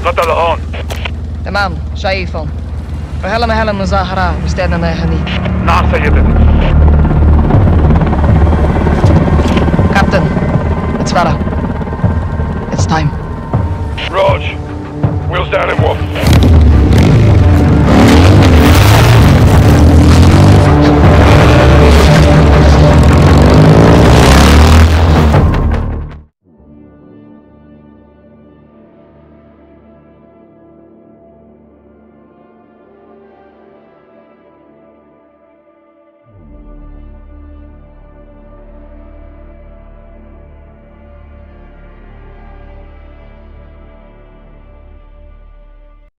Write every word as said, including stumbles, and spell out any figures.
قتل هون. تمام شايفهم. وهلا ما هلا مظاهرة واستعدنا يا هني. نعم سيدتي. Captain, it's Farah. It's time. Raj, wheels down in one.